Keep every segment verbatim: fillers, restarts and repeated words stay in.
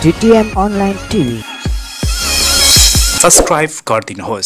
टिटिएम online TV subscribe गरिदिनुहोस्।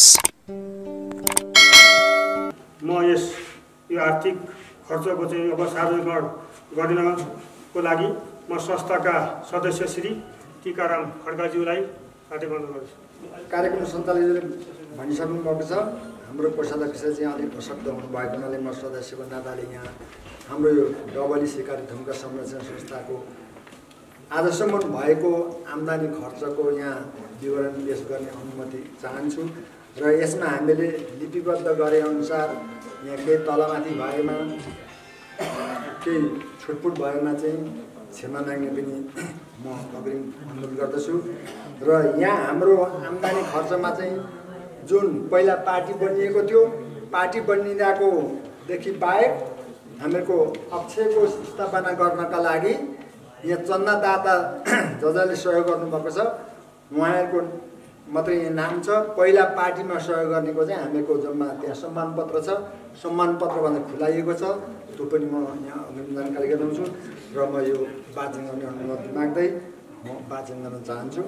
म यस यो आर्थिक खर्चको चाहिँ अब सार्वजनिकरण गरिनको लागि म संस्थाका सदस्य श्री टीकाराम खड्काज्यूलाई साथै अनुरोध गर्छु। कार्यक्रम सञ्चालकले भनिसक्नु भएको छ। हाम्रो कोषाध्यक्ष चाहिँ अलिक अशक्त हुनुभएको हुनाले म सदस्यको नाताले यहाँ हाम्रो यो डबली सिकारी थुम्का संरक्षण संस्थाको आजसम्म भएको आम्दानी खर्चको यहाँ विवरण पेश गर्ने अनुमति चाहन्छु र यसमा हामीले लिपिबद्ध गरे अनुसार यहाँ केही तलमाथि भएमा केही छुटपुट भएमा चाहिँ क्षमा माग्ने पनि म अग्रिम अनुरोध गर्दछु। र यहाँ हाम्रो आम्दानी खर्चमा चाहिँ जुन पहिला पार्टी बनिएको थियो, पार्टी बनिँदाकोदेखि बाहेक हामीहरूको अक्षयको स्थापना गर्नका लागि यहाँ चन्दादाता ज जसले सहयोग गर्नुभएको छ उहाँहरूको मात्रै यहाँ नाम छ। पहिला पार्टीमा सहयोग गर्नेको चाहिँ हामीहरूको जम्मा त्यहाँ सम्मान पत्र छ, सम्मान पत्र भनेर खुलाइएको छ, त्यो पनि म यहाँ अग्रिम जानकारी गराउँछु र म यो वाचन गर्ने अनुमति माग्दै म वाचन गर्न चाहन्छु।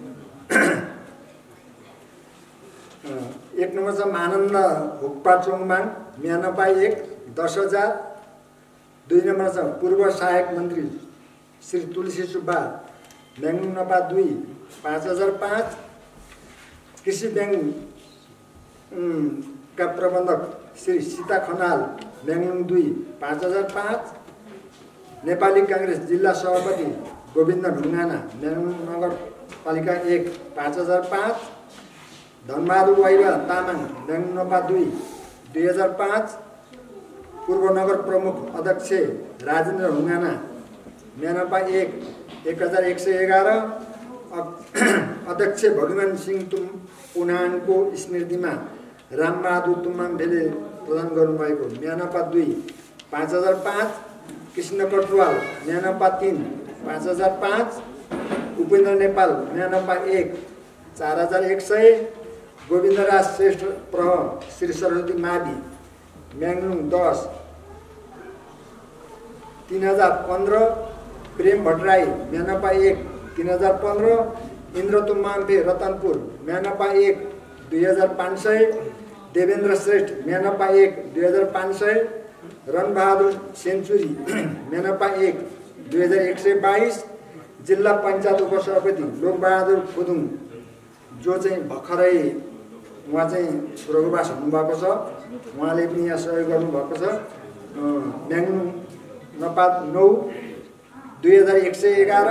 एक नम्बर छ मानन्द हुक्पा चोङमाङ म्यानपा एक दस हजार। दुई नम्बर छ पूर्व सहायक मन्त्री श्री तुलसी सुब्बा म्याङ्लुङ नपा दुई पाँच हजार पाँच। कृषि ब्याङ्क का प्रबन्धक श्री सीता खनाल म्याङ्लुङ दुई पाँच हजार पाँच। नेपाली काङ्ग्रेस जिल्ला सभापति गोविन्द ढुङ्गाना म्याङ्लुङ नगरपालिका एक पाँच हजार पाँच। धनबहादुर वाइवा तामाङ म्याङ्लुङ नपा दुई दुई हजार पाँच। पूर्व नगर प्रमुख अध्यक्ष राजेन्द्र ढुङ्गाना म्यानपा एक एक हजार एक सय एघार। अध्यक्ष भगवान सिंह तुम पुनानको स्मृतिमा रामबहादुर तुम्माम्फेले प्रदान गर्नुभएको म्यानपा दुई पाँच हजार पाँच। कृष्ण कटुवाल म्यानपा तिन पाँच हजार पाँच। उपेन्द्र नेपाल म्यानपा एक चार हजार एक सय। गोविन्दराज श्रेष्ठ प्रह श्री सरस्वती मावि म्याङ्लुङ दस तीन हजार पन्ध्र। प्रेम भट्टराई म्यानपा एक तीन हजार पन्ध्र। इन्द्र तुम्माम्फे रतनपुर म्यानपा एक दुई हजार पाँच सय। देवेन्द्र श्रेष्ठ म्यानपा एक दुई हजार पाँच सय। रणबहादुर सेन्चुरी म्यानपा एक दुई हजार एक सय बाइस। जिल्ला पञ्चायत उपसभापति लोकबहादुर खुदुङ जो चाहिँ भर्खरै उहाँ चाहिँ स्वर्गवास हुनुभएको छ, उहाँले पनि यहाँ सहयोग गर्नुभएको छ। म्याङ्लुङ नपा नौ दुई हजार एक सय एघार।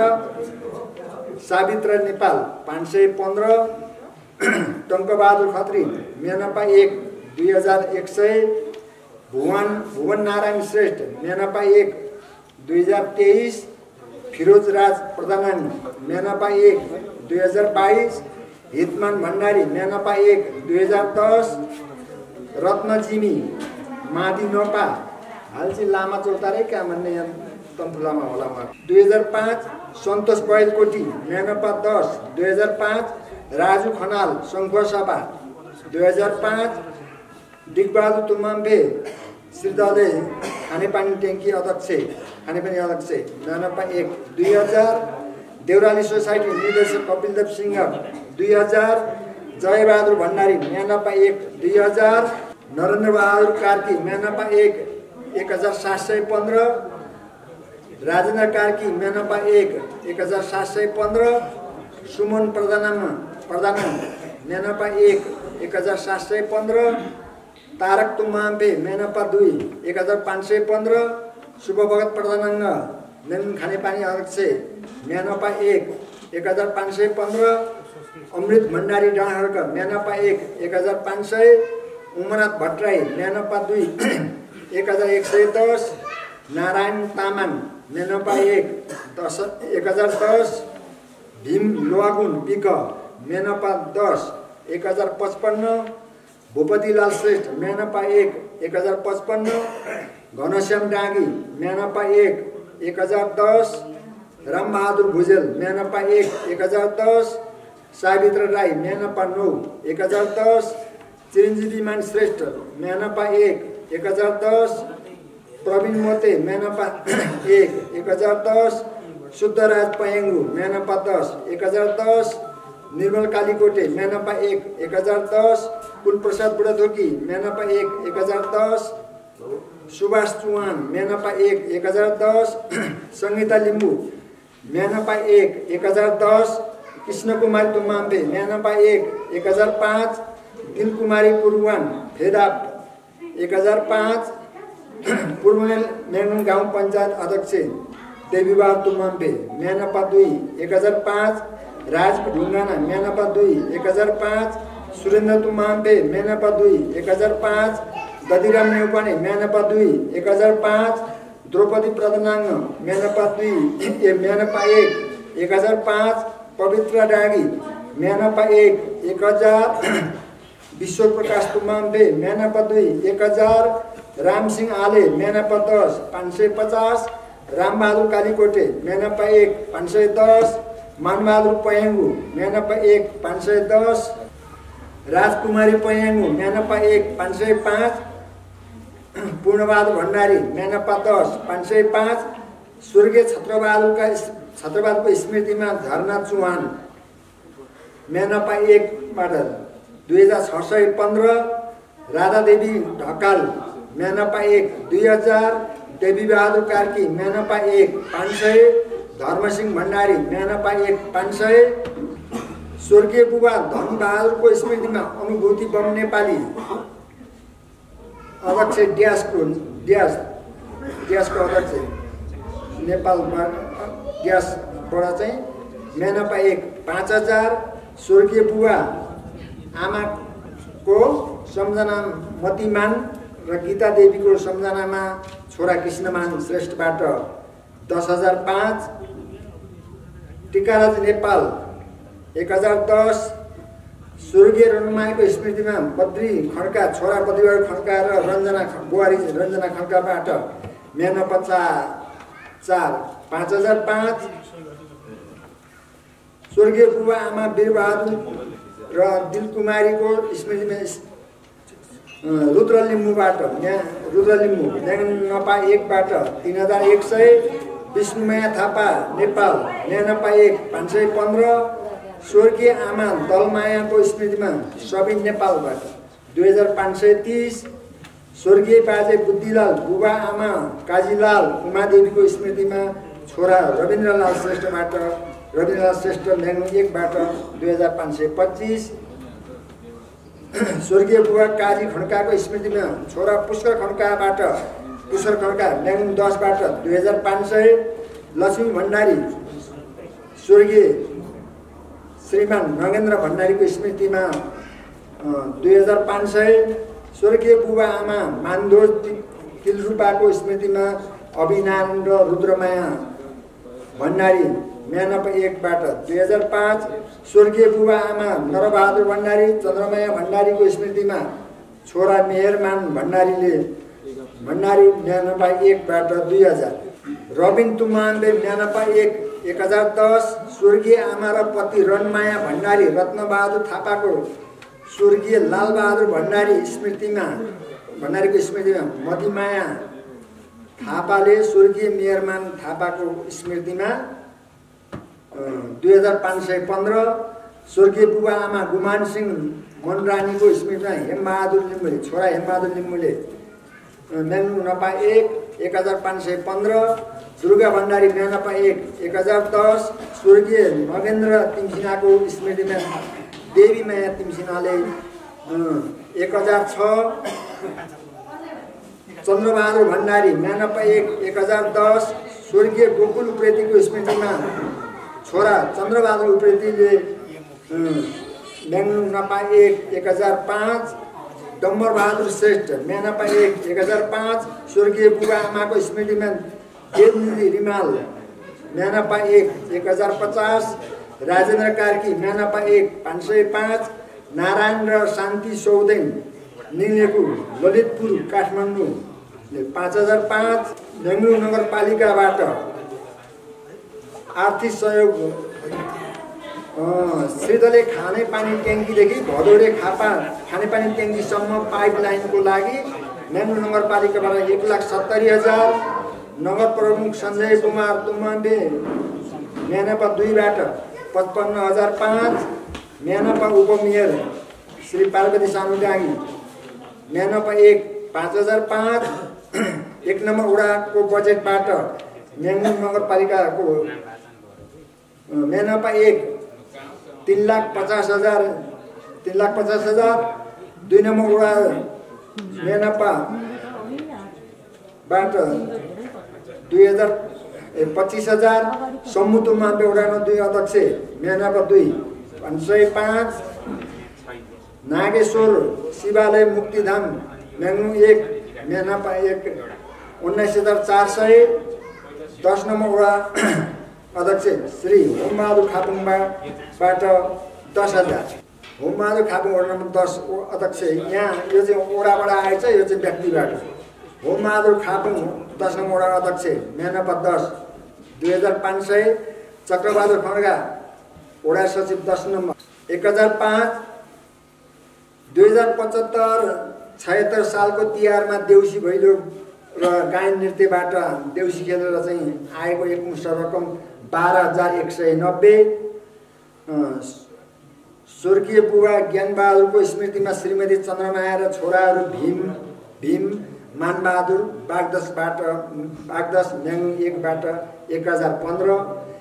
सावित्र नेपाल पाँच सय पन्ध्र। टङ्कबहादुर खत्री म्यानपा एक दुई हजार एक सय। भुवन भुवन नारायण श्रेष्ठ म्यानपा एक दुई हजार तेइस। फिरोज राज प्रधान म्यानपा एक दुई हजार बाइस। हितमान भण्डारी म्यानपा एक दुई हजार दस। रत्न जिमी मादी नपा हाल चाहिँ लामा चौतारै क्या भन्ने यहाँ तम्फुलामा होला उहाँ दुई हजार पाँच। सन्तोष बैलकोटी म्यानपा दस दुई हजार पाँच। राजु खनाल सङ्खुवासभा दुई हजार पाँच। डिगबहादुर तुम्माम्फे श्रीदले खानेपानी ट्याङ्की अध्यक्ष खानेपानी अध्यक्ष म्यानपा एक दुई हजार। देउराली सोसाइटी निर्देशक कपिलदेव सिंह दुई हजार। जयबहादुर भण्डारी म्यानपा एक दुई हजार। नरेन्द्र बहादुर कार्की म्यानपा एक एक हजार सात सय पन्ध्र। राजेन्द्र कार्की म्यानपा एक एक हजार सात सय पन्ध्र। सुमन प्रधानमा प्रधान म्यानपा एक एक हजार सात सय पन्ध्र। तारक तुम्माम्फे म्यानपा दुई एक हजार पाँच सय पन्ध्र। शुभभगत प्रधानाङ्ग म्याङ्लुङ खानेपानी अध्यक्ष म्यानपा एक एक हजार पाँच सय पन्ध्र। अमृत भण्डारी डाँडाखर्क म्यानपा एक एक हजार पाँच सय। उमरनाथ भट्टराई म्यानपा दुई एक हजार एक सय दस। नारायण तामाङ म्यानपा एक दस एक हजार दस। भीम लोहागुन पिक म्यानपा दस एक हजार पचपन्न। भूपतिलाल श्रेष्ठ म्यानपा एक एक हजार पचपन्न। घनश्याम डाँगी म्यानपा एक एक हजार दस। रामबहादुर भुजेल म्यानपा एक एक हजार दस। सावित्र राई म्यानपा नौ एक हजार दस। चिरञ्जीवीमान श्रेष्ठ म्यानपा एक एक हजार दस। प्रवीण मोते म्यानपा एक एक हजार दस। शुद्धराज पयङ्गु म्यानपा दस एक हजार दस, निर्मल कालीकोटे म्यानपा एक एक हजार दस, कुलप्रसाद बुढाथोकी म्यानपा एक एक हजार दस, सुभाष चुवान म्यानपा एक एक हजार दस, सङ्गीता लिम्बू म्यानपा एक एक हजार दस, कृष्णकुमारी तुम्माम्बे म्यानपा एक एक हजार पाँच, दिलकुमारी कुरुवान फेदाप एक हजार पाँच, पूर्व म्याङ्गुङ गाउँ पञ्चायत अध्यक्ष देवीबहादुर तुम्माम्बे म्यानपा दुई एक हजार पाँच, राज ढुङ्गाना म्यानपा दुई एक हजार पाँच, सुरेन्द्र तुम्माम्बे म्यानपा दुई एक हजार पाँच, दधिराम नेउपाने म्यानपा दुई एक हजार पाँच, द्रौपदी प्रधानाङ्ग म्यानपा दुई ए म्यानपा एक एक हजार पाँच, पवित्र डाँगी म्यानपा एक एक हजार, विश्व प्रकाश तुम्माम्बे म्यानपा दुई एक हजार, रामसिंह आले म्यानपा दस पाँच सय पचास, रामबहादुर कालीकोटे म्यानपा एक पाँच सय दस, मानबहादुर पयङ्गु म्यानपा एक पाँच सय दस, राजकुमारी पयङ्गु म्यानपा एक पाँच सय पाँच, पूर्णबहादुर भण्डारी म्यानपा दस पाँच सय पाँच, स्वर्गीय छत्रबहादुरका छत्रबहादुरको स्मृतिमा झरना चुवान म्यानपा एकबाट दुई हजार छ सय पन्ध्र, राधादेवी ढकाल म्यानपा एक दुई हजार, देवी बहादुर कार्की म्यानपा एक पाँच सय, धर्मसिंह भण्डारी म्यानपा एक पाँच सय, स्वर्गीय बुबा धनबहादुरको स्मृतिमा अनुभूति बम नेपाली अध्यक्ष ड्यासको ड्यास ड्यासको अध्यक्ष नेपालमा ड्यासबाट चाहिँ म्यानपा एक पाँच हजार, स्वर्गीय बुबा आमाको सम्झना मतिमान र गीता देवीको सम्झनामा छोरा कृष्णमान श्रेष्ठबाट दस हजार पाँच, टिकाराज नेपाल एक हजार दस, स्वर्गीय रनुमाईको स्मृतिमा बद्री खड्का छोरा बद्रीबहादुर खड्का र रञ्जना बुहारी रञ्जना खड्काबाट म्यानपा चार चार पाँच हजार पाँच, स्वर्गीय बुबा आमा वीरबहादुर र दिलकुमारीको स्मृतिमा रुद्र लिम्बूबाट रुद्र लिम्बू म्यानपा एकबाट तिन हजार एक सय, विष्णुमाया थापा नेपाल म्यानपा एक पाँच सय पन्ध्र, स्वर्गीय आमा दलमायाको स्मृतिमा सबिन नेपालबाट दुई हजार पाँच सय तिस, स्वर्गीय बाजे बुद्धिलाल बुबा आमा काजीलाल उमादेवीको स्मृतिमा छोरा रविन्द्रलाल श्रेष्ठबाट रविन्द्रलाल श्रेष्ठ म्याङ्गुङ एकबाट दुई हजार पाँच सय पच्चिस, स्वर्गीय बुबा काजी खड्काको स्मृतिमा छोरा पुष्कर खड्काबाट पुष्कर खड्का म्याङ्गुङ दसबाट दुई हजार पाँच सय, लक्ष्मी भण्डारी स्वर्गीय श्रीमान नगेन्द्र भण्डारीको स्मृतिमा दुई हजार पाँच सय, स्वर्गीय बुबा आमा मानदोर तिलरूपाको स्मृतिमा अभिनारायण र रुद्रमाया भण्डारी म्यानपा एकबाट दुई हजार पाँच, स्वर्गीय बुबा आमा नरबहादुर भण्डारी चन्द्रमाया भण्डारीको स्मृतिमा छोरा मेहरमान भण्डारीले भण्डारी म्यानपा एकबाट दुई हजार, रबिन तुम्माम्बे म्यानपा एक एक हजार दस, स्वर्गीय आमा र पति रनमाया भण्डारी रत्नबहादुर थापाको स्वर्गीय लालबहादुर भण्डारी स्मृतिमा भण्डारीको स्मृतिमा मदिमाया थापाले स्वर्गीय मेहरमान थापाको स्मृतिमा दुई हजार पाँच सय पन्ध्र, स्वर्गीय बुबा आमा गुमान सिंह मनरानीको स्मृतिमा हेमबहादुर लिम्बूले छोरा हेमबहादुर लिम्बूले म्याङ्गुङ नपा एक एक हजार पाँच सय पन्ध्र, दुर्गा भण्डारी म्यानपा एक एक हजार दस, स्वर्गीय नगेन्द्र तिमसिनाको स्मृतिमा देवी माया तिमसिनाले एक हजार छ, चन्द्रबहादुर भण्डारी म्यानपा एक एक हजार दस, स्वर्गीय गोकुल उप्रेतीको स्मृतिमा छोरा चन्द्रबहादुर उप्रेतीले म्याङ्गुङ नपा एक एक हजार पाँच, डम्बर बहादुर श्रेष्ठ म्यानपा एक एक हजार पाँच, स्वर्गीय बुबा आमाको स्मृतिमा देवनिधि रिमाल म्यानपा एक एक हजार पचास, राजेन्द्र कार्की म्यानपा एक पाँच सय पाँच, नारायण र शान्ति सौदेन निलेकु ललितपुर काठमाडौँले पाँच हजार पाँच, म्याङ्गुङ नगरपालिकाबाट आर्थिक सहयोग श्रीदले खानेपानी ट्याङ्कीदेखि भदौरे खापा खानेपानी ट्याङ्कीसम्म पाइपलाइनको लागि म्याङ्गुङ नगरपालिकाबाट एक लाख सत्तरी हजार, नगर प्रमुख सञ्जय कुमार तुम्माम्बे म्यानपा दुईबाट पचपन्न हजार पाँच, म्यानपा उपमेयर श्री पार्वती सानुडाङ्गी म्यानपा एक पाँच हजार पाँच, एक नम्बर वडाको बजेटबाट म्याङ्गुर नगरपालिकाको म्यानपा एक तिन लाख पचास हजार तिन लाख पचास हजार, दुई नम्बर वडा म्यानपाबाट दुई हजार पच्चिस हजार, सम्मुतुमा वडामा दुई अध्यक्ष म्यानपा दुई पाँच सय पाँच, नागेश्वर शिवालय मुक्तिधाम म्याङ्गु एक म्यानपा एक उन्नाइस हजार चार सय, दस नम्बर वडा अध्यक्ष श्री होमबहादुर खापुङबाट दस हजार। होमबहादुर खापुङ वडा नम्बर दस अध्यक्ष यहाँ यो चाहिँ वडाबाट आएछ, यो चाहिँ व्यक्तिबाट। होमबहादुर खापुङ दस नम्बर वडा अध्यक्ष म्यानपा दस दुई हजार पाँच सय, चक्रबहादुर खड्गा वडा सचिव दस नम्बर एक हजार पाँच। दुई हजार पचहत्तर छयत्तर सालको तिहारमा देउसी भैलो र गायन नृत्यबाट देउसी खेलेर चाहिँ आएको एकमुष्ट रकम बाह्र हजार एक सय नब्बे। स्वर्गीय बुबा ज्ञानबहादुरको स्मृतिमा श्रीमती चन्द्रमाया र छोराहरू भीम भीम मानबहादुर बागदसबाट बागदस म्याङ्गु एकबाट एक हजार पन्ध्र।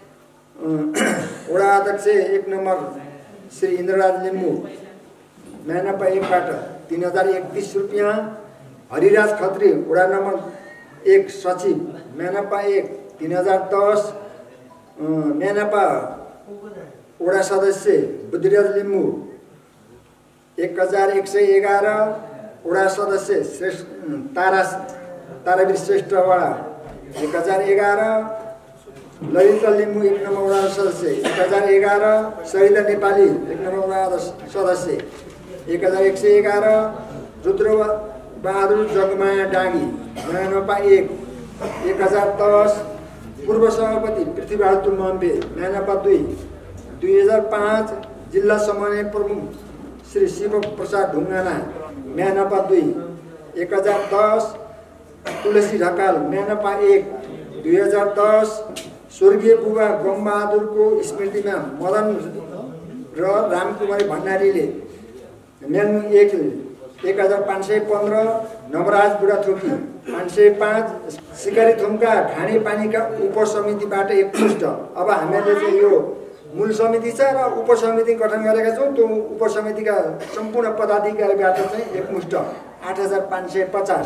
वडा अध्यक्ष एक नम्बर श्री इन्द्रराज लिम्बू म्यानपा एकबाट तीन हजार एकतिस रुपियाँ। हरिराज खत्री वडा नम्बर एक सचिव म्यानपा एक तीन हजार दस। म्यानपा वडा सदस्य बुद्धिराज लिम्बू एक हजार एक सय एघार। वडा सदस्य श्रेष्ठ तारा तारावीर श्रेष्ठ वडा एक हजार एघार। ललिता लिम्बू एक नम्बर वडा सदस्य एक हजार एघार। सरिता नेपाली एक नम्बर वडा सदस्य एक हजार एक सय एघार। रुद्र बहादुर जगमाया डाँगी म्यानपा एक एक हजार दस। पूर्व सभापति पृथ्वीबहादुर तुम्बम्बे म्यानपा दुई दुई हजार पाँच। जिल्ला समन्वय प्रमुख श्री शिव प्रसाद ढुङ्गाना म्यानपा दुई एक हजार दस। तुलसी ढकाल म्यानपा एक दुई हजार दस। स्वर्गीय बुबा गमबहादुरको स्मृतिमा मदन र रामकुमारी भण्डारीले म्याङ्गु एक एक हजार पाँच सय पन्ध्र। नवराज बुढाथोकी पाँच सय पाँच। सिकारी थुम्का खानेपानीका उपसमितिबाट एकमुष्ट। अब हामीले चाहिँ यो मूल समिति छ र उपसमिति गठन गरेका छौँ, त्यो उपसमितिका सम्पूर्ण पदाधिकारीबाट चाहिँ एकमुष्ट आठ हजार पाँच सय पचास।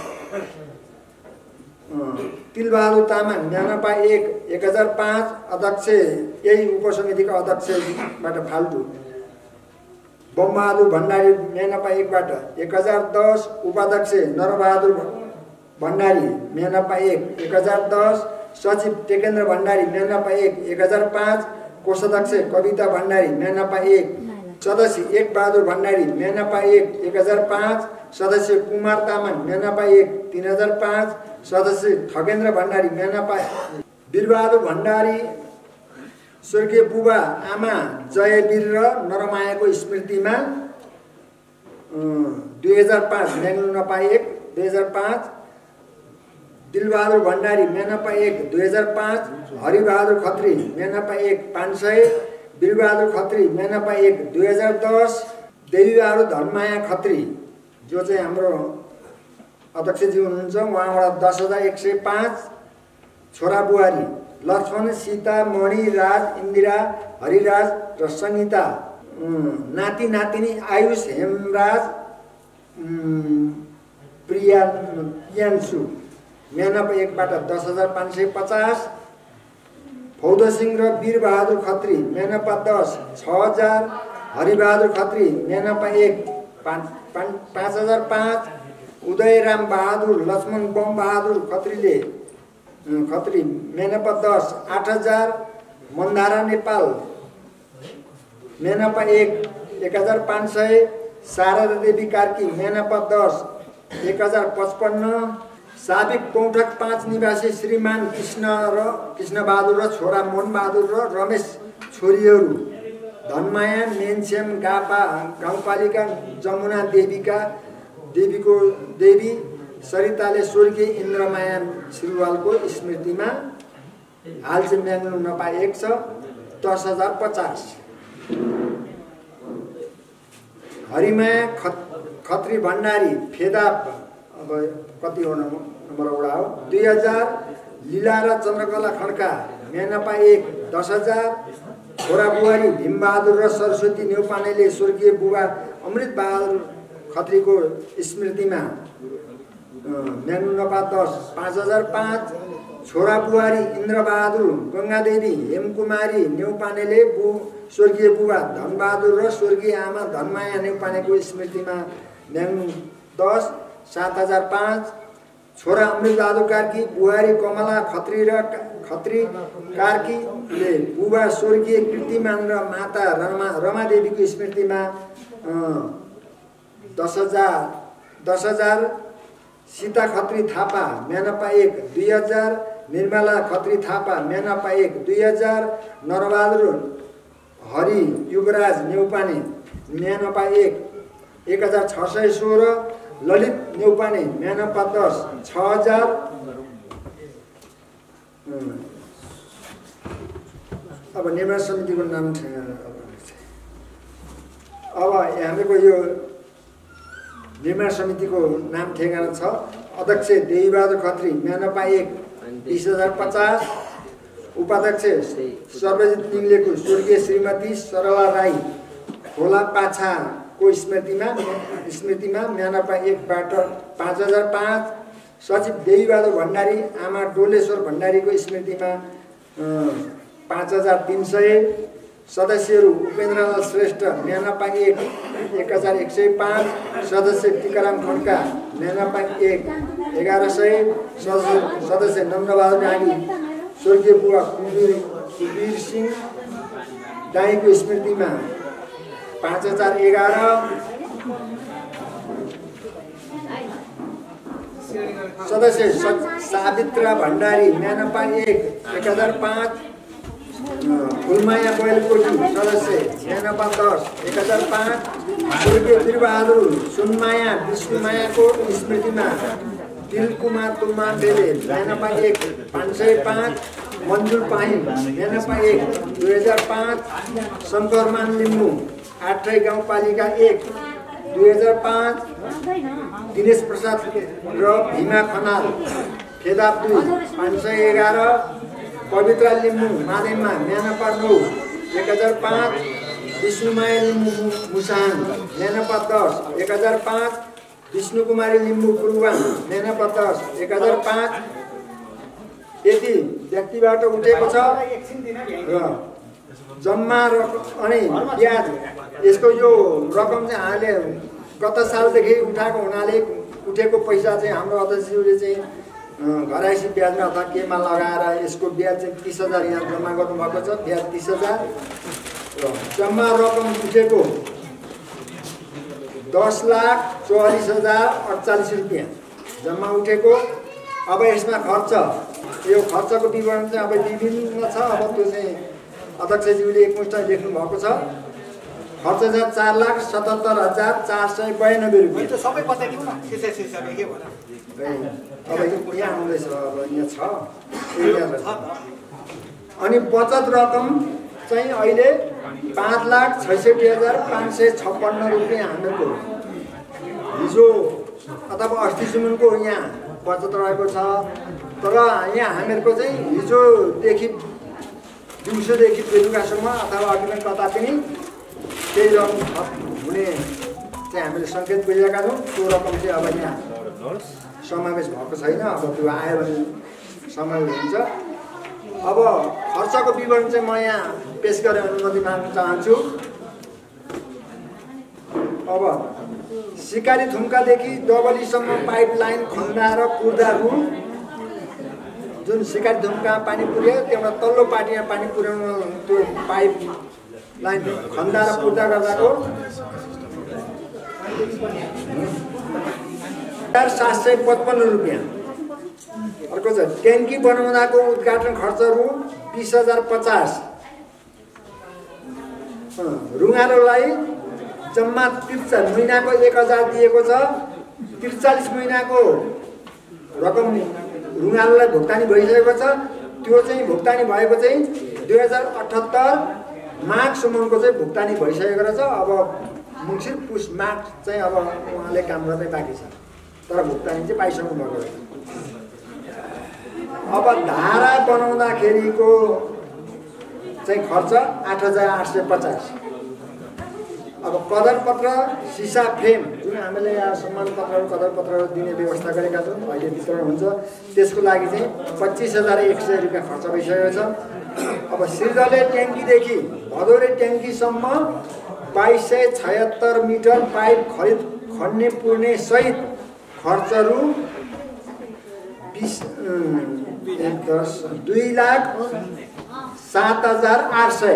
तिलबहादुर तामाङ म्यानपा एक एक हजार पाँच अध्यक्ष, यही उपसमितिका अध्यक्षबाट फाल्टु। बमबहादुर भण्डारी म्यानपा एकबाट एक हजार दस। उपाध्यक्ष नरबहादुर भण्डारी म्यानपा एक एक हजार दस। सचिव टेकेन्द्र भण्डारी म्यानपा एक एक हजार पाँच। कोषाध्यक्ष कविता भण्डारी म्यानपा एक। सदस्य एक बहादुर भण्डारी म्यानपा एक एक हजार पाँच। सदस्य कुमार तामाङ म्यानपा एक तीन हजार पाँच। सदस्य खगेन्द्र भण्डारी म्यानपा। वीरबहादुर भण्डारी स्वर्गीय बुबा आमा जयवीर र नरमायाको स्मृतिमा दुई हजार पाँच म्याङ्गु नपा एक दुई हजार पाँच। दिलबहादुर भण्डारी म्यानपा एक दुई हजार पाँच। हरिबहादुर खत्री म्यानपा एक पाँच सय। वीरबहादुर खत्री म्यानपा एक दुई हजार दस। देवीबहादुर धनमाया खत्री जो चाहिँ हाम्रो अध्यक्षजी हुनुहुन्छ, उहाँबाट दस हजार एक सय पाँच। छोरा बुहारी लक्ष्मण सीता मणि राज इन्दिरा हरिराज र सङ्गीता। नाति नातिनी आयुष हेमराज प्रिया प्रियान्सु म्यानपा एकबाट दस हजार पाँच सय पचास। फौद सिंह र वीरबहादुर खत्री म्यानपा दस छ हजार। हरिबहादुर खत्री म्यानपा एक पाँच पाँच हजार पाँच। उदयराम बहादुर लक्ष्मण बम बहादुर खत्रीले खत्री म्यानपा दस आठ हजार। मन्दारा नेपाल म्यानपा एक एक हजार पाँच सय। शारदा देवी कार्की म्यानपा दस एक हजार पचपन्न। साबिक कौठक पाँच निवासी श्रीमान कृष्ण र कृष्णबहादुर र छोरा मोहनबहादुर र रमेश छोरीहरू धनमाया मेनसेम गापा गाउँपालिका जमुना देवीका देवीको देवी सरिताले स्वर्गीय इन्द्रमाया श्रीवालको स्मृतिमा हाल चाहिँ म्याग्नु नपा एक छ दस हजार पचास। हरिमाया खत खत्री भण्डारी फेदा अब कतिवटा नम्बर वडा हो दुई हजार। लीला र चन्द्रकला खड्का म्यानपा एक दस हजार। छोरा बुहारी भीमबहादुर र सरस्वती नेउपानेले स्वर्गीय बुबा अमृत बहादुर खत्रीको स्मृतिमा म्याग्नु नपा दस पाँच हजार पाँच। छोरा बुहारी इन्द्रबहादुर गङ्गादेवी हेमकुमारी नेउपानेले बु स्वर्गीय बुबा धनबहादुर र स्वर्गीय आमा धनमाया नेउपानेको स्मृतिमा म्याग्नु दस सात हजार पाँच। छोरा अमृत बहादुर कार्की बुहारी कमला खत्री र खत्री कार्कीले बुबा स्वर्गीय कीर्तिमान र माता रमा रमादेवीको स्मृतिमा दस हजार दस हजार। सीता खत्री थापा म्यानपा एक दुई हजार। निर्मला खत्री थापा म्यानपा एक दुई हजार। नरबहादुर हरि युवराज नेउपाने म्यानपा एक एक हजार छ सय सोह्र। ललित नेउपाने म्यानपा दस छ हजार। अब निर्माण समितिको नाम अब हामीको यो निर्माण समितिको नाम ठेगाना छ। अध्यक्ष देवीबहादुर खत्री म्यानपा एक बिस हजार पचास। उपाध्यक्ष सर्वजित लिङ्गलेको स्वर्गीय श्रीमती सरला राई खोला पाछाको स्मृतिमा स्मृतिमा म्यानपा एकबाट पाँच हजार पाँच। सचिव देवीबहादुर भण्डारी आमा डोलेश्वर भण्डारीको स्मृतिमा पाँच हजार तिन सय। सदस्यहरू उपेन्द्रलाल श्रेष्ठ म्यानपा एक एक हजार एक सय पाँच। सदस्य टीकाराम खड्का म्यानपा एक एघार सय। सदस्य सदस्य नम्रबहादुर नागी स्वर्गीय बुवा कुबीर कुबीर सिंह दाईको स्मृतिमा पाँच हजार एघार। सदस्य सावित्रा भण्डारी म्यानपा एक एक हजार पाँच। फुलमाया बैलकोटी सदस्य म्यानपा दस एक हजार पाँच। स्वर्गीय वीरबहादुर सुनमाया विष्णुमायाको स्मृतिमा तिलकुमार तुलमाडेले म्यानपा एक पाँच सय पाँच। मन्जुर पाहिम म्यानपा एक दुई हजार पाँच। शङ्करमान लिम्बू आठै गाउँपालिका एक दुई हजार पाँच। दिनेश प्रसाद र भीमा खनाल फेदाप दुई पाँच सय एघार। पवित्रा लिम्बू मादेमा म्यानपा नौ एक हजार पाँच। विष्णुमाया लिम्बू मुसाङ म्यानपा दस एक हजार पाँच। विष्णु कुमारी लिम्बू कुरुवाङ म्यानपा दस एक हजार पाँच। यति व्यक्तिबाट उठेको छ र जम्मा रकम अनि ब्याज यसको यो रकम चाहिँ हामीले गत सालदेखि उठाएको हुनाले उठेको पैसा चाहिँ हाम्रो अध्यक्षज्यूले चाहिँ घराइसी ब्याजमा अथवा केमा लगाएर यसको ब्याज चाहिँ तिस हजार यहाँ जम्मा गर्नुभएको छ। ब्याज तिस हजार र जम्मा रकम उठेको दस लाख चौवालिस हजार अडचालिस रुपियाँ जम्मा उठेको। अब यसमा खर्च यो खर्चको विवरण चाहिँ अब विभिन्न छ। अब त्यो चाहिँ अध्यक्षज्यूले एकमुष्ट लेख्नु भएको छ। खर्च चाहिँ चार लाख सतहत्तर हजार चार सय बयानब्बे रुपियाँ सबै बताइदिउँ न के के भयो अब यहाँ आउँदैछ अब यहाँ छ। अनि बचत रकम चाहिँ अहिले पाँच लाख छैसठी हजार पाँच सय छप्पन्न रुपियाँ हामीहरूको हिजो अथवा अस्तिसम्मको यहाँ बचत रहेको छ। तर यहाँ हामीहरूको चाहिँ हिजोदेखि दिउँसोदेखि बेलुकासम्म अथवा अघि पनि कता पनि केही रकम थप हुने चाहिँ हामीले सङ्केत गरिरहेका छौँ। त्यो रकम चाहिँ अब यहाँ समावेश भएको छैन। अब त्यो आयो भने समावेश हुन्छ। अब खर्चको विवरण चाहिँ म यहाँ पेश गरेर अनुमति माग्न चाहन्छु। अब सिकारी थुम्कादेखि डबलीसम्म पाइपलाइन खन्दाएर कुर्दाहरू जुन सिकारी थुम्का पानी पुर्यो त्यहाँबाट तल्लो पार्टीमा पानी पुर्याउनु त्यो पाइप लाइन खन्दाएर कुर्दा गर्दाको सात सय पचपन्न रुपियाँ। अर्को छ ट्याङ्की बनाउँदाको उद्घाटन खर्चहरू बिस हजार पचास। रुङ्गालोलाई जम्मा त्रिचालिस महिनाको एक हजार दिएको छ। त्रिचालिस महिनाको रकम रुङ्गालोलाई भुक्तानी भइसकेको छ। त्यो चाहिँ भुक्तानी भएको चाहिँ दुई हजार अठहत्तर माघसम्मको चाहिँ भुक्तानी भइसकेको रहेछ। अब मङ्सिर पुस माघ चाहिँ अब उहाँले काम गर्दै बाँकी छ, तर भुक्तानी चाहिँ पाइसक्नु भएको रहेछ। अब धारा बनाउँदाखेरिको चाहिँ खर्च आठ हजार आठ सय पचास। अब कदरपत्र सिसा फ्रेम जुन हामीले यहाँ सम्मान पत्रहरू कदरपत्रहरू दिने व्यवस्था गरेका छौँ, अहिले वितरण हुन्छ, त्यसको लागि चाहिँ पच्चिस हजार एक सय रुपियाँ खर्च भइसकेको छ। अब सिर्जले ट्याङ्कीदेखि भदौरे ट्याङ्कीसम्म बाइस सय छयत्तर मिटर पाइप खरिद खन्ने पुर्ने सहित खर्चहरू बिस दस दुई लाख सात हजार आठ सय।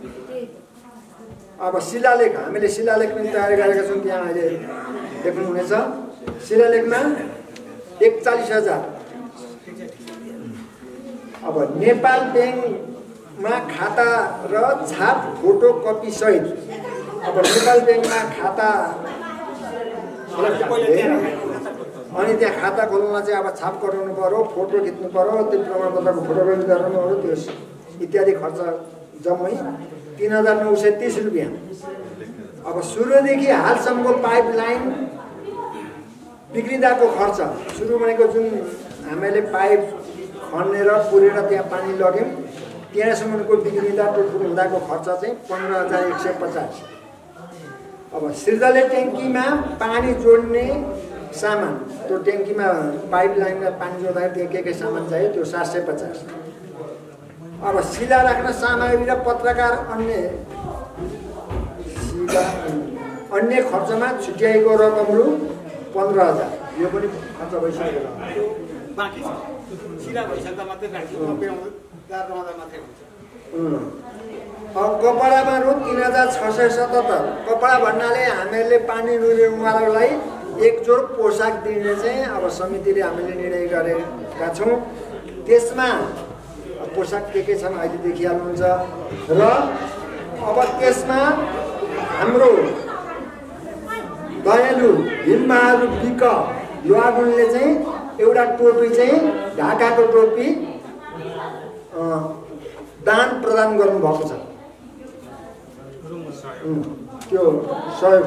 अब शिलालेख हामीले शिलालेख पनि तयार गरेका छौँ, त्यहाँ अहिले देख्नुहुनेछ। शिलालेखमा एकचालिस हजार। अब नेपाल ब्याङ्कमा खाता र छाप फोटो कपी सहित। अब नेपाल ब्याङ्कमा खाता अनि त्यहाँ खाता खोल्नुमा चाहिँ अब छाप कराउनु पर्यो, फोटो खिच्नु पर्यो, त्यो प्रमाणपत्रको फोटोकपी गराउनु पर्यो, त्यो इत्यादि खर्च जम्मै तीन हजार नौ सय तिस रुपियाँ। अब सुरुदेखि हालसम्मको पाइपलाइन बिग्रिँदाको खर्च, सुरु भनेको जुन हामीले पाइप खनेर पुरेर त्यहाँ पानी लग्यौँ त्यहाँसम्मको बिग्रिँदा टुटफुट हुँदाको खर्च चाहिँ पन्ध्र हजार एक सय पचास। अब सिर्जले ट्याङ्कीमा पानी जोड्ने सामान, त्यो ट्याङ्कीमा पाइपलाइनमा पानी जोड्दाखेरि त्यहाँ के के सामान चाहियो त्यो सात सय पचास। अब शिला राख्न सामग्री र पत्रकार अन्य शिला अन्य खर्चमा छुट्याएको रकम रु पन्ध्र हजार। यो पनि खर्च भइसकेको बाँकी छ, शिला भइसक्दा मात्रै राख्छु, मात्रै हुन्छ। अब कपडामा रु तिन हजार छ सय सतहत्तर। कपडा भन्नाले हामीहरूले पानी रुने उहाँहरूलाई एक जोड पोसाक दिने चाहिँ अब समितिले हामीले निर्णय गरेका छौँ। त्यसमा पोसाक के के छन् अहिले देखिहाल्नुहुन्छ। र अब त्यसमा हाम्रो दयालु हिमबहादुर विक लुवागुनले चाहिँ एउटा टोपी चाहिँ ढाकाको टोपी दान प्रदान गर्नुभएको छ। त्यो सहयोग।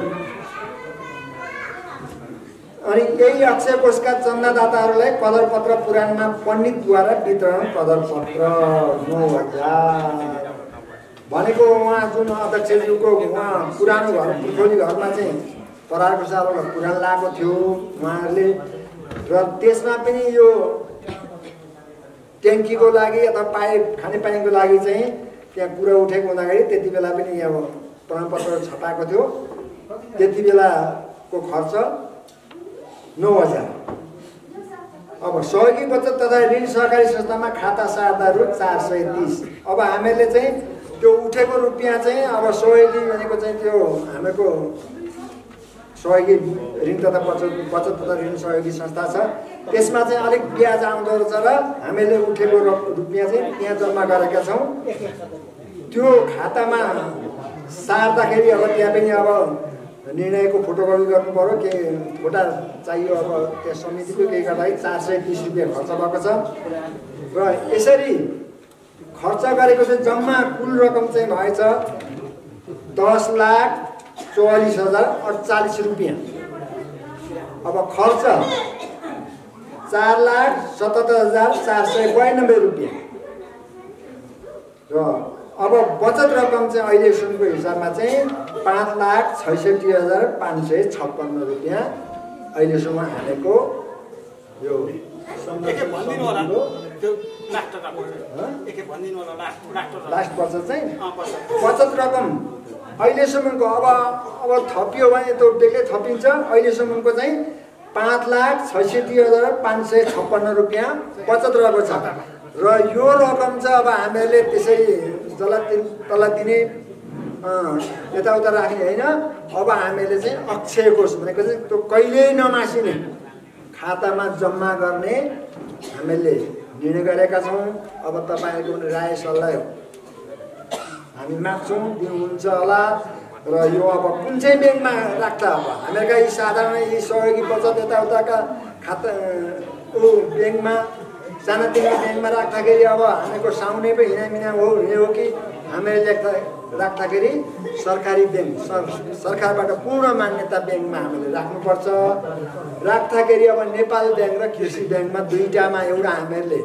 अनि यही अक्षय कोषका चन्दादाताहरूलाई कदरपत्र पुराणमा पण्डितद्वारा वितरण कदरपत्र नौ हजार भनेको उहाँ जुन अध्यक्षज्यूको उहाँ पुरानो घर पुर्खौली घरमा चाहिँ परारको सालमा पुराण लगाएको थियो उहाँहरूले, र त्यसमा पनि यो ट्याङ्कीको लागि अथवा पाइप खानेपानीको लागि चाहिँ त्यहाँ कुरा उठेको हुँदाखेरि त्यति बेला पनि अब प्रमाणपत्र छपाएको थियो। त्यति बेलाको खर्च नौ हजार। अब सहयोगी बचत तथा ऋण सहकारी संस्थामा खाता सार्दाहरू चार सय तिस। अब हामीहरूले चाहिँ त्यो उठेको रुपियाँ चाहिँ अब सहयोगी भनेको चाहिँ त्यो हामीहरूको सहयोगी ऋण तथा बचत बचत तथा ऋण सहयोगी संस्था छ, त्यसमा चाहिँ अलिक ब्याज आउँदो रहेछ र हामीले उठेको रुपियाँ चाहिँ त्यहाँ जम्मा गरेका छौँ। त्यो खातामा सार्दाखेरि अब त्यहाँ पनि अब निर्णयको फोटोकपी गर्नु पर्यो, के फोटा चाहियो। अब त्यहाँ समितिको केही गर्दाखेरि चार सय तिस रुपियाँ खर्च भएको छ। र यसरी खर्च गरेको चाहिँ जम्मा कुल रकम चाहिँ भएछ दस लाख चौवालिस हजार अडचालिस रुपियाँ। अब खर्च चार लाख सतहत्तर हजार चार सय बयानब्बे रुपियाँ। र अब बचत रकम चाहिँ अहिलेसम्मको हिसाबमा चाहिँ पाँच लाख छैसठी हजार पाँच सय छप्पन्न रुपियाँ अहिलेसम्म हालेको यो लास्ट बचत चाहिँ बचत रकम अहिलेसम्मको अब अब थपियो भने त्यो बेग्लै थपिन्छ। अहिलेसम्मको चाहिँ पाँच लाख छैसठी हजार पाँच सय छप्पन्न रुपियाँ बचत रहेको छ। र यो रकम चाहिँ अब हामीहरूले त्यसरी जला तल दिने यताउता राख्ने होइन। अब हामीले चाहिँ अक्षय कोष भनेको चाहिँ त्यो कहिल्यै नमासिने खातामा जम्मा गर्ने हामीले निर्णय गरेका छौँ। अब तपाईँहरूको राय सल्लाह हामी माग्छौँ, दिनुहुन्छ होला। र यो अब कुन चाहिँ ब्याङ्कमा राख्दा अब हामीहरूका यी साधारण यी सहयोगी बचत यताउताका खाता ब्याङ्कमा सानातिना ब्याङ्कमा राख्दाखेरि अब हामीको साउने पो हिँडामिना हो हुने हो कि हामीले लेख्दा राख्दाखेरि सरकारी ब्याङ्क सरकारबाट पूर्ण मान्यता ब्याङ्कमा हामीले राख्नुपर्छ। राख्दाखेरि अब नेपाल ब्याङ्क र कृषि ब्याङ्कमा दुईटामा एउटा हामीहरूले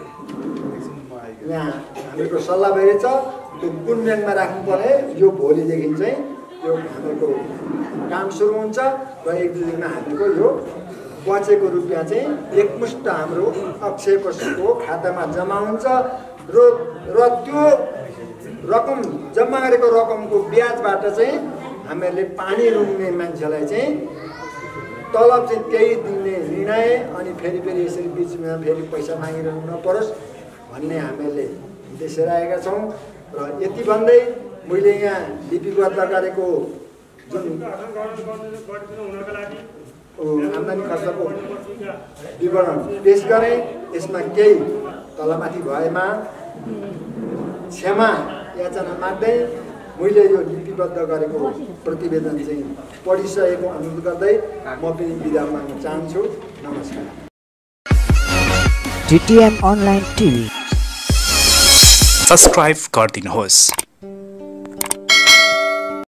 यहाँ हामीहरूको सल्लाह भइरहेछ त्यो कुन ब्याङ्कमा राख्नुपर्ने यो भोलिदेखि चाहिँ यो हामीहरूको काम सुरु हुन्छ र एक दुई दिनमा हामीको यो बचेको रुपियाँ चाहिँ एकमुष्ट हाम्रो अक्षय कोषको खातामा जम्मा हुन्छ र र त्यो रकम जम्मा गरेको रकमको ब्याजबाट चाहिँ हामीहरूले पानी रुङ्ने मान्छेलाई चाहिँ तलब चाहिँ त्यही दिने निर्णय अनि फेरि फेरि यसरी बिचमा फेरि पैसा मागिरहनु नपरोस् भन्ने हामीहरूले उद्देश्य राखेका छौँ। र यति भन्दै मैले यहाँ लिपिबद्ध गरेको जुन आम्दानी खर्चको विवरण पेश गरेँ यसमा केही तलमाथि भएमा क्षमा याचना माग्दै मैले यो लिपिबद्ध गरेको प्रतिवेदन चाहिँ पढिसकेको अनुरोध गर्दै म पनि बिदा माग्न चाहन्छु। नमस्कार। टिटिएम अनलाइन टिभी सब्सक्राइब गरिदिनुहोस्।